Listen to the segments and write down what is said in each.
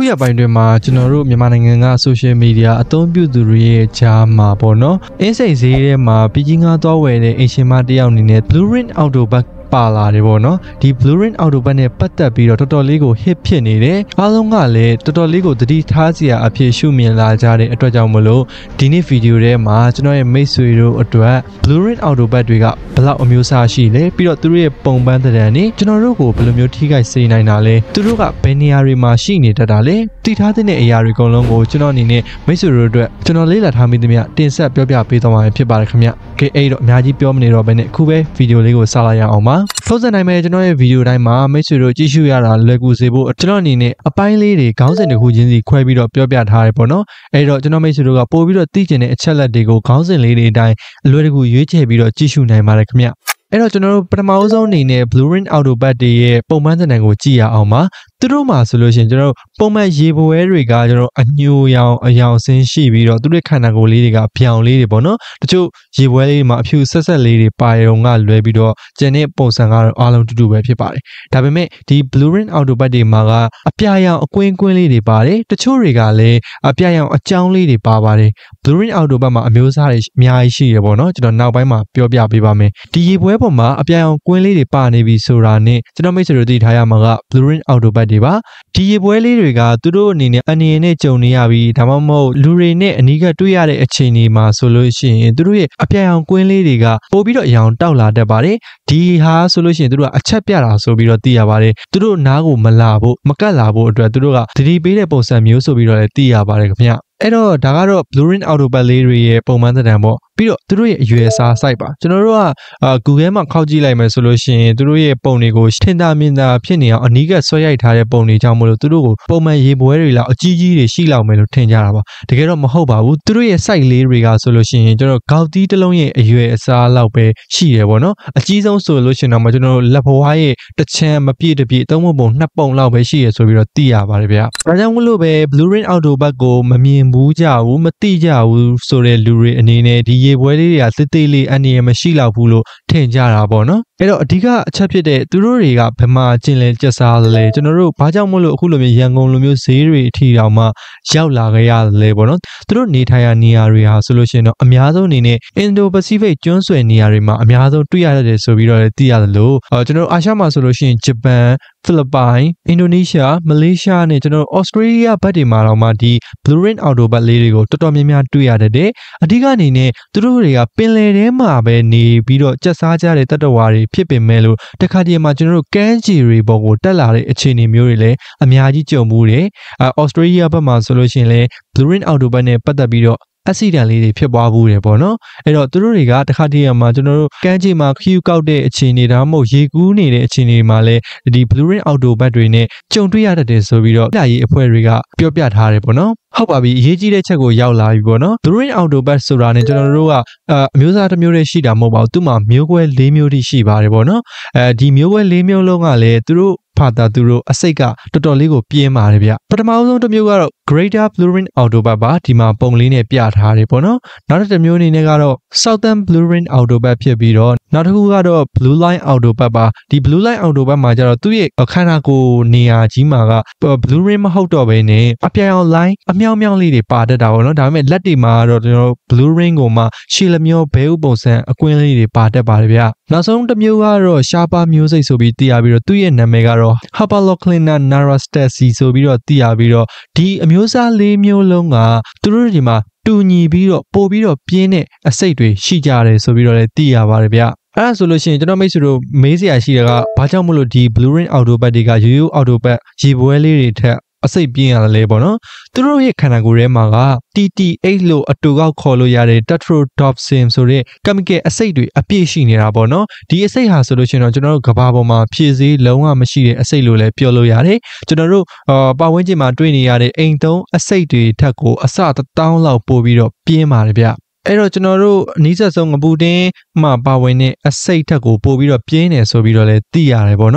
ရပိုင်းတွေမှာကျွန်တော်တို့မြန်မာနိုင်ငံက social media အသုံးပြုသူတွေရဲ့ကြားမှာပေါ့နော်အင်းစိန်ဈေးထဲမှာပြည်ကြီးငါးသွားဝယ်တဲ့အင်ရှင်မတယောက်အနေနဲ့ Blue Ring Auto Bag ပါလာတယ်ပေါ့နော်ဒီ Blue Ring Auto Bag နဲ့ပတ်သက်ပြီးတော့တော်တော်လေးကို hit ဖြစ်နေတယ်အားလုံးကလည်းတော်တော်လေးကိုသတိထားစရာအဖြစ်ရှုမြင်လာကြတဲ့အတွက်ကြောင့်မလို့ဒီနေ့ဗီဒီယိုထဲမှာကျွန်တော်ရဲ့မိတ်ဆွေတို့အတွက် Blue Ring Auto Bag တွေကဘယ်လောက်အမျိုးအစားရှိလဲပြီးတော့သူတို့ရဲ့ပုံပန်းသဏ္ဍာန်တွေကျွန်တော်တို့ကိုဘယ်လိုမျိုးထိခိုက်စေနိုင်တာလဲသူတို့ကဘယ်နေရာတွေမှာရှိနေတတ်တာလဲတည်ထားတဲ့အရာတွေအကုန်လုံးကိုကျွန်တော်အနေနဲ့မိတ်ဆွေတို့အတွက်ကျွန်တော်လေ့လာထားမိသမျှတင်ဆက်ပြောပြပေးသွားမှာဖြစ်ပါတယ်ခင်ဗျကဲအဲ့တော့အများကြီးပြောမနေတော့ဘဲနဲ့အခုပဲဗီဒီယိုလေးကိုစလိုက်ရအောင်ပါထုတ်စံနိုင်မယ်ကျွန်တော်ရဲ့ဗီဒီယိုတိုင်းမှာမိတ်ဆွေတို့ကြည့်ရှုရတာလွယ်ကူစေဖို့ကျွန်တော်အနေနဲ့အပိုင်းလေးတွေခေါင်းစဉ်တစ်ခုချင်းစီခွဲပြီးတော့ပြောပြထားတယ်ပေါ့နော်အဲ့တော့ကျွန်တော်မိတ်ဆွေတို့ကပို့ပြီးတော့သိကျင်တဲ့အချက်လက်တွေကိုခေါင်းစဉ်လေးတွေအတိုင်းအလွယ်တကူရွေးချယ်ပြီးတော့ကြည့်ရှုနိုင်ပါတယ်ခင်ဗျအဲ့တော့ကျွန်တော်တို့ပထမဆုံးအနေနဲ့ Blue Ring Auto Bag တွေရဲ့ပုံမှန်သဏ္ဍာန်ကိုကြည့်ရအောင်ပါသူတို့မှာဆိုလို့ရှိရင်ကျွန်တော်တို့ပုံမှန်ရေပွဲတွေကကျွန်တော်အညိုရောင်အယောင်ဆင်းရှိပြီးတော့သူတို့ခန္ဓာကိုယ်လေးတွေကပြောင်လေးတွေပေါ့နော်တချို့ရေပွဲလေးတွေမှာအဖြူဆက်ဆက်လေးတွေပါရုံကလွဲပြီးတော့ကျန်တဲ့ပုံစံကတော့အားလုံးတူတူပဲဖြစ်ပါတယ်ဒါပေမဲ့ဒီ Blue Ring Auto Bag တွေမှာကအပြာရောင်အကွင်းကွင်းလေးတွေပါတယ်တချို့တွေကလည်းအပြာရောင်အကြောင်းလေးတွေပါပါတယ် Blue Ring Auto Bag မှာအမျိုးအစားတွေအများကြီးရှိရပေါ့နော်ကျွန်တော်နောက်ပိုင်းမှာပြောပြပေးပါမယ်ဒီရေပွဲပေါ်မှာအပြာရောင်ကွင်းလေးတွေပါနေပြီဆိုတာနဲ့ကျွန်တော်မိတ်ဆွေတို့သိထားရမှာက Blue Ring Auto Bag တွေပါဒီရေပွဲလေးတွေကသူတို့အနေနဲ့အနေနဲ့ကြုံနေရပြီးဒါမှမဟုတ်လူတွေနဲ့အနီးကပ်တွေ့ရတဲ့အခြေအနေမှာဆိုလို့ရှိရင်သူတို့ရဲ့အပြာရောင်ကွင်းလေးတွေကပို့ပြီးတော့အရောင်တောက်လာတတ်ပါတယ်ဒီဟာဆိုလို့ရှိရင်သူတို့ကအချက်ပြတာဆိုပြီးတော့သိရပါတယ်သူတို့နားကိုမလာဖို့မကတ်လာဖို့အတွက်သူတို့ကသတိပေးတဲ့ပုံစံမျိုးဆိုပြီးတော့လည်းသိရပါတယ်ခင်ဗျအဲ့တော့ဒါကတော့ Blue Ring Auto Bag လေးတွေရဲ့ပုံမှန်သဏ္ဍာန်ပေါ့ပြီးတော့သူတို့ရဲ့အရွယ်အစား site ပါကျွန်တော်တို့ကGoogle မှာခောက်ကြည့်လိုက်မယ်ဆိုလို့ရှိရင်သူတို့ရဲ့ပုံတွေကိုထင်သာမြင်သာဖြစ်နေအောင်အနီးကပ်ဆွဲရိုက်ထားတဲ့ပုံတွေကြောင့်မလို့သူတို့ကိုပုံမှန်ရေပွဲတွေလောက်အကြီးကြီးတွေရှိလောက်မယ်လို့ထင်ကြတာပါတကယ်တော့မဟုတ်ပါဘူးသူတို့ရဲ့ site လေးတွေကဆိုလို့ရှိရင်ကျွန်တော်ခေါက်တီးတစ်လုံးရဲ့အရွယ်အစားလောက်ပဲရှိတယ်ပေါ့နော်အကြီးဆုံးဆိုလို့ရှိရင်တော့ကျွန်တော်တို့လက်ဘွားရဲ့တစ်ချမ်းမပြည့်တပြည့်သုံးပုံနှစ်ပုံလောက်ပဲရှိရဆိုပြီးတော့သိရပါတယ်ဗျာဒါကြောင့်မလို့ပဲ Blue Ring Auto Bag ကိုမမြင်ဘူးကြဘူးမသိကြဘူးဆိုတဲ့လူတွေအနေနဲ့ဒီရေပွဲလေးတွေကသေးသေးလေးအနေရမရှိလောက်ဘူးလို့ထင်ကြတာပေါ့နော်အဲ့တော့အဓိကအချက်ဖြစ်တဲ့သူတို့တွေကဘယ်မှာကျင်လည်ကျက်စားလဲကျွန်တော်တို့ဘာကြောင့်မလို့အခုလိုမျိုးရန်ကုန်လိုမျိုးဈေးတွေအထိတောင်မှရောက်လာကြရလဲပေါ့နော်သူတို့နေထိုင်ရာနေရာတွေဟာဆိုလို့ရှိရင်တော့အများဆုံးအနေနဲ့ Indo-Pacific ကျွန်းဆွယ်နေရာတွေမှာအများဆုံးတွေ့ရတယ်ဆိုပြီးတော့လည်းသိရတယ်လို့ကျွန်တော်တို့အာရှမှာဆိုလို့ရှိရင်ဂျပန်ဖိလစ်ပိုင်အင်ဒိုနီးရှားမလေးရှားနဲ့ကျွန်တော်ဩစတြေးလျဘက်တွေမှာတော့မှဒီ Blue Ring Auto Bag လေးတွေကိုတော်တော်များများတွေ့ရတဲ့အဓိကအနေနဲ့သူတို့တွေကပင်လယ်ထဲမှာပဲနေပြီးတော့ကျက်စားကြတဲ့တတ္တဝါတွေဖြစ်ပင်မဲ့လို့တခါတည်းမှာကျွန်တော်တို့ကမ်းခြေတွေပေါ်ကိုတက်လာတဲ့အခြေအနေမျိုးတွေလည်းအများကြီးကြုံမှုတယ်ဩစတြေးလျဘက်မှာဆိုလို့ရှိရင်လည်း Blue Ring Auto Bag နဲ့ပတ်သက်ပြီးတော့accident လေးတွေဖြစ်ပွားဘူးတယ်ပေါ့နော်အဲ့တော့သူတို့တွေကတခါတည်းမှာကျွန်တော်တို့ကမ်းခြေမှာခယူကောက်တဲ့အခြေအနေဒါမှမဟုတ်ရေကူးနေတဲ့အခြေအနေမှာလည်းဒီ Blue Ring Auto Bag တွေနဲ့ကြုံတွေ့ရတတ်တယ်ဆိုပြီးတော့လက်ရေးအဖွဲ့တွေကပြောပြထားတယ်ပေါ့နော်ဟုတ်ပါပြီအရေးကြီးတဲ့ချက်ကိုရောက်လာပြီပေါ့နော် Blue Ring Auto Bag ဆိုတာနဲ့ကျွန်တော်တို့ကအမျိုးသားတစ်မျိုးတည်းရှိတာမဟုတ်ပါဘူးသူ့မှာမျိုးကွဲ၄မျိုးထိရှိပါတယ်ပေါ့နော်ဒီမျိုးကွဲ၄မျိုးလုံးကလည်းသူတို့ဖာတာသူတို့အစိတ်ကတော်တော်လေးကိုပြင်းပါတယ်ဗျပထမဆုံးတစ်မျိုးကတော့ Greater Blue Ring Auto Bag ပါဒီမှာပုံလေးနဲ့ပြထားတယ်ပေါ့နော်နောက်တစ်မျိုးအနေနဲ့ကတော့ Southern Blue Ring Auto Bag ဖြစ်ပြီးတော့နောက်တစ်ခုကတော့ Blue Line Auto Bag ပါဒီ Blue Line Auto Bag မှာကျတော့သူ့ရဲ့ခန္ဓာကိုယ်နေရာကြီးမှာက Blue Ring မဟုတ်တော့ဘဲနဲ့အပြာရောင် line အမြောင်မြောင်လေးတွေပါတတ်တာပေါ့နော်ဒါပေမဲ့လက်တွေမှာတော့ကျွန်တော် Blue Ring ကိုမှရှည်လမျောဘဲဥပုံစံအကွင်းလေးတွေပါတတ်ပါတယ်ဗျနောက်ဆုံးတစ်မျိုးကတော့ Sharpa မျိုးစိတ်ဆိုပြီးသိရပြီးတော့သူ့ရဲ့နာမည်ကတော့ Hyperlochlina narrastesi ဆိုပြီးတော့သိရပြီးတော့ဒီအမျိုးအစား၄မျိုးလုံးကသူတို့ဒီမှာတူညီပြီးတော့ပို့ပြီးတော့ပြင်းတဲ့အစိတ်တွေရှိကြတယ်ဆိုပြီးတော့လည်းသိရပါတယ်ဗျအဲ့ဒါဆိုလို့ရှိရင်ကျွန်တော်မိတ်ဆွေတို့မေးစရာရှိတာကဘာကြောင့်မလို့ဒီ Blue Ring Auto Bag တွေကရိုးရိုး Auto Bag ရေပွဲလေးတွေထက်အစိတ်ပြင်းရလဲပေါ့နော်သူတို့ရဲ့ခန္ဓာကိုယ်ထဲမှာက TT8 လို့အတူကောက်ခေါ်လို့ရတဲ့ Tetrodotoxin ဆိုတဲ့ chemical အစိတ်တွေအပြည့်ရှိနေတာပေါ့နော်ဒီအစိတ်ဟာဆိုလို့ရှိရင်တော့ကျွန်တော်တို့ကဘာပေါ်မှာဖြည့်စည်းလုံးဝမရှိတဲ့အစိတ်လို့လည်းပြောလို့ရတယ်ကျွန်တော်တို့ပတ်ဝန်းကျင်မှာတွေ့နေရတဲ့အိမ်သုံးအစိတ်တွေထက်ကိုအဆ1000လောက်ပို့ပြီးတော့ပြင်းပါတယ်ဗျအဲ့တော့ကျွန်တော်တို့အနည်းဆက်ဆုံးငပူတင်းမှာပါဝင်တဲ့အစိတ်ထက်ကိုပို့ပြီးတော့ပြင်းနေဆိုပြီးတော့လည်းသိရတယ်ပေါ့နော်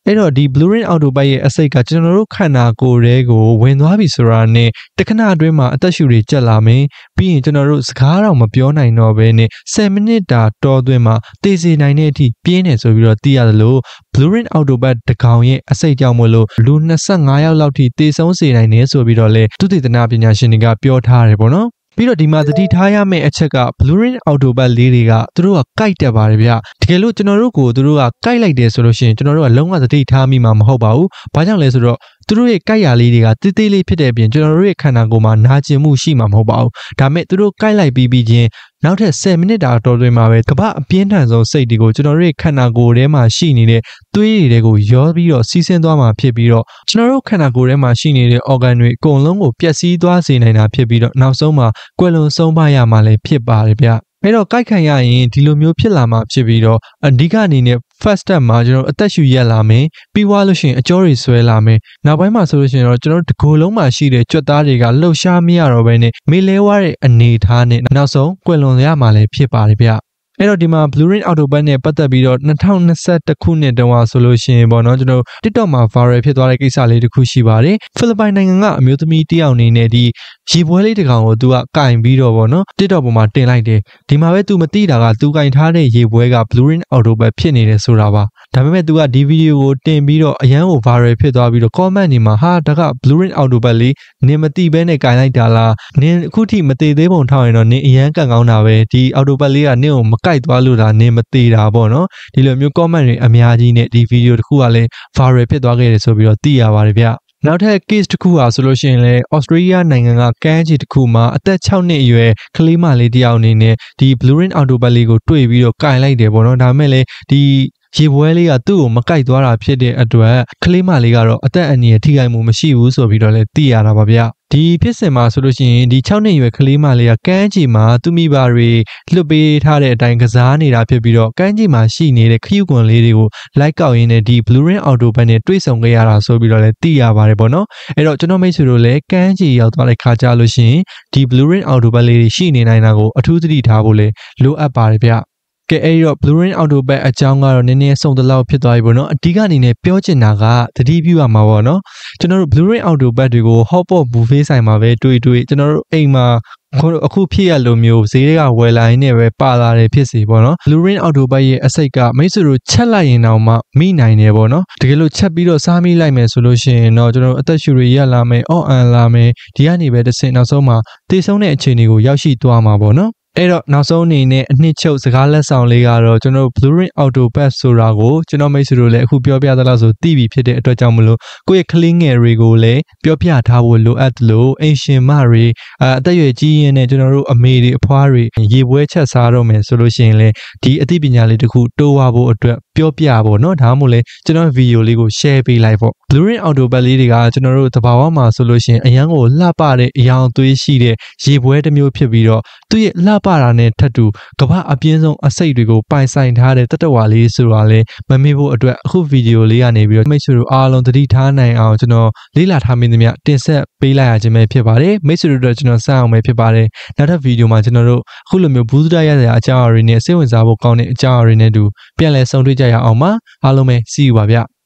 အဲ့တော့ဒီ Blue Ring Autobike ရဲ့အစိတ်ကကျွန်တော်တို့ခန္ဓာကိုယ်တွေကိုဝင်သွားပြီဆိုတာနဲ့တခဏအတွင်းမှာအသက်ရှူတွေကျက်လာမယ်ပြီးရင်ကျွန်တော်တို့စကားတော့မပြောနိုင်တော့ဘဲနဲ့10မိနစ်တာတောသွင်းမှာတေးစေနိုင်တဲ့အထိပြင်းနေဆိုပြီးတော့သိရတယ်လို့ Blue Ring Autobike တကောင်ရဲ့အစိတ်ကြောင့်မလို့လူ25ယောက်လောက်ထိတေဆုံးစေနိုင်တယ်ဆိုပြီးတော့လေသုတေသနပညာရှင်တွေကပြောထားတယ်ပေါ့နော်ပြီးတော့ဒီမှာသတိထားရမယ့်အချက်က Blue Ring Autobike လေးတွေကသူတို့ကကိုက်တက်ပါတယ်ဗျတကယ်လို့ကျွန်တော်တို့ကိုသူတို့ကကိုက်လိုက်တယ်ဆိုလို့ရှိရင်ကျွန်တော်တို့ကလုံးဝသတိထားမိမှာမဟုတ်ပါဘူးဘာကြောင့်လဲဆိုတော့သူတို့ရဲ့ကိုက်ရလေးတွေကတေးသေးလေးဖြစ်တဲ့အပြင်ကျွန်တော်တို့ရဲ့ခန္ဓာကိုယ်မှာနာကျင်မှုရှိမှာမဟုတ်ပါဘူးဒါမဲ့သူတို့ကိုက်လိုက်ပြီးချင်းနောက်ထပ်10မိနစ်တာတော်တွင်မှာပဲကမ္ဘာအပြင်းထန်ဆုံးစိတ်တွေကိုကျွန်တော်တို့ရဲ့ခန္ဓာကိုယ်ထဲမှာရှိနေတဲ့သွေးတွေကိုရောပြီးတော့စီးဆင်းသွားမှာဖြစ်ပြီးတော့ကျွန်တော်တို့ခန္ဓာကိုယ်ထဲမှာရှိနေတဲ့ organ တွေအကုန်လုံးကိုပျက်စီးသွားစေနိုင်တာဖြစ်ပြီးတော့နောက်ဆုံးမှာကွယ်လွန်ဆုံးပါရမှာလည်းဖြစ်ပါတယ်ဗျအဲ့တော့ကိုက်ခံရရင်ဒီလိုမျိုးဖြစ်လာမှာဖြစ်ပြီးတော့အဓိကအနေနဲ့ first step မှာကျွန်တော်အသက်ရှူရက်လာမယ်ပြီးွားလို့ရှိရင်အကြောတွေဆွဲလာမယ်နောက်ပိုင်းမှာဆိုလို့ရှိရင်တော့ကျွန်တော်ဒီကိုယ်လုံးမှာရှိတဲ့ကြွက်သားတွေကလှုပ်ရှားမရတော့ဘဲနဲ့မေးလဲဝါတဲ့အနေထားနဲ့နောက်ဆုံးကွယ်လွန်ရမှာလည်းဖြစ်ပါတယ်ဗျအဲ့တော့ဒီမှာ Blue Ring Autobike နဲ့ပတ်သက်ပြီးတော့2021ခုနှစ်တုန်းကဆိုလို့ရှိရင်ပေါ့နော်ကျွန်တော် TikTok မှာ viral ဖြစ်သွားတဲ့ကိစ္စလေးတစ်ခုရှိပါတယ်ဖိလစ်ပိုင်နိုင်ငံကအမျိုးသမီးတစ်ယောက်အနေနဲ့ဒီရေပွဲလေးတစ်ကောင်ကိုသူကကင်ပြီးတော့ပေါ့နော် TikTok ပေါ်မှာတင်လိုက်တယ်ဒီမှာပဲသူမသိတာကသူကင်ထားတဲ့ရေပွဲက Blue Ring Autobike ဖြစ်နေတယ်ဆိုတာပါဒါပေမဲ့သူကဒီဗီဒီယိုကိုတင်ပြီးတော့အရန်ကို viral ဖြစ်သွားပြီးတော့ comment တွေမှာဟာဒါက Blue Ring Autobike လေးနင်မသိဘဲနဲ့ကင်လိုက်တာလားနင်အခုထိမသိသေးပုံထောက်ရင်တော့နင်အရန်ကန်ကောင်းတာပဲဒီ Autobike လေးကနင်ကိုမကိုက်သွားလို့ဒါနင်မသေးတာပေါ့နော်ဒီလိုမျိုး comment တွေအများကြီးနဲ့ဒီဗီဒီယိုတစ်ခုကလည်း viral ဖြစ်သွားခဲ့တယ်ဆိုပြီးတော့သိရပါတယ်ဗျနောက်ထပ် case တစ်ခုဟာဆိုလို့ရှိရင်လည်း Australia နိုင်ငံကကမ်းခြေတစ်ခုမှာအသက်6နှစ်အရွယ်ကလေးမလေးတစ်ယောက်အနေနဲ့ဒီ Blue Ring Autobike လေးကိုတွေ့ပြီးတော့ကင်လိုက်တယ်ပေါ့နော်ဒါပေမဲ့လည်းဒီရေပွဲလေးကသူ့ကိုမကိုက်သွားတာဖြစ်တဲ့အတွက်ကလေးမလေးကတော့အသက်အန္တရာယ်ထိခိုက်မှုမရှိဘူးဆိုပြီးတော့လည်းသိရတာပါဗျဒီဖြစ်စဉ်မှာဆိုလို့ရှိရင်ဒီ6နှစ်အရွယ်ကလေးမလေးကကမ်းခြေမှာသူမိဘတွေလွတ်ပေးထားတဲ့အတိုင်းကစားနေတာဖြစ်ပြီးတော့ကမ်းခြေမှာရှိနေတဲ့ခရုကွန်လေးတွေကိုလိုက်ကောက်ရင်းနဲ့ဒီ Blue Ring Autobike နဲ့တွေ့ဆုံခဲ့ရတာဆိုပြီးတော့လည်းသိရပါတယ်ပေါ့နော်အဲ့တော့ကျွန်တော်မိတ်ဆွေတို့လည်းကမ်းခြေရောက်သွားတဲ့ခါကြလို့ရှိရင်ဒီ Blue Ring Autobike လေးတွေရှိနေနိုင်တာကိုအထူးသတိထားဖို့လည်းလိုအပ်ပါတယ်ဗျကဲအဲ့တော့ Blue Ring Autobike အကြောင်းကတော့နည်းနည်းစုံတလောက်ဖြစ်သွားပြီပေါ့နော်အဓိကအနေနဲ့ပြောချင်တာကသတိပြုရမှာပေါ့နော်ကျွန်တော်တို့ Blue Ring Autobike တွေကို Hotpot buffet ဆိုင်မှာပဲတွေ့ကျွန်တော်တို့အိမ်မှာအခုဖြစ်ရလိုမျိုးဈေးတွေကဝယ်လာရင်းနဲ့ပဲပါလာတယ်ဖြစ်စီပေါ့နော် Blue Ring Autobike ရဲ့အစိတ်ကမိတ်ဆွေတို့ချက်လိုက်ရင်တော့မှမိနိုင်တယ်ပေါ့နော်တကယ်လို့ချက်ပြီးတော့စားမိလိုက်မယ်ဆိုလို့ရှိရင်တော့ကျွန်တော်တို့အသက်ရှူတွေရက်လာမယ်အော့အန်လာမယ်ဒီကနေပဲတစ်ဆင့်နောက်ဆုံးမှာတေဆုံးတဲ့အခြေအနေကိုရောက်ရှိသွားမှာပေါ့နော်အဲ့တော့နောက်ဆုံးအနေနဲ့အနှစ်ချုပ်စကားလက်ဆောင်လေးကတော့ကျွန်တော် Blue Ring Autobike ဆိုတာကိုကျွန်တော်မိတ်ဆွေတို့လည်းအခုပြောပြသလားဆိုသိပြီဖြစ်တဲ့အတွက်ကြောင့်မလို့ကိုယ့်ရဲ့ကလေးငယ်တွေကိုလည်းပြောပြထားဖို့လိုအပ်တယ်လို့အိမ်ရှင်မတွေအသက်အရွယ်ကြီးရင်နဲ့ကျွန်တော်တို့အမေတွေအဖွားတွေရေပွဲချက်စားတော့မယ်ဆိုလို့ရှိရင်လည်းဒီအသိပညာလေးတစ်ခုတိုးဝဖို့အတွက်ပြောပြဖို့เนาะဒါမှမဟုတ်လေကျွန်တော်ဗီဒီယိုလေးကို share ပေးလိုက်ပေါ့ Blue Ring Autobike လေးတွေကကျွန်တော်တို့တဘာဝမှာဆိုလို့ရှိရင်အရန်ကိုလှပတဲ့အယောင်သွေးရှိတဲ့ရေပွဲတစ်မျိုးဖြစ်ပြီးတော့သူ့ရဲ့လှပတာနဲ့ထပ်တူကမ္ဘာအပြင်းဆုံးအစိတ်တွေကိုပိုင်ဆိုင်ထားတဲ့တတဝါလေးဆိုတာလည်းမမေ့ဖို့အတွက်အခုဗီဒီယိုလေးကနေပြီးတော့မိတ်ဆွေတို့အားလုံးသတိထားနိုင်အောင်ကျွန်တော်လေ့လာထားမိသမျှတင်ဆက်ပေးလိုက်ရခြင်းပဲဖြစ်ပါတယ်မိတ်ဆွေတို့ကျွန်တော်စအောင်ပဲဖြစ်ပါတယ်နောက်ထပ်ဗီဒီယိုမှာကျွန်တော်တို့အခုလိုမျိုးဘူးစတရရတဲ့အကြောင်းအရာတွေနဲ့စိတ်ဝင်စားဖို့ကောင်းတဲ့အကြောင်းအရာတွေနဲ့တူပြန်လည်ဆုံတွေ့ကြရအောင်ပါအားလုံးပဲ see you ပါဗျ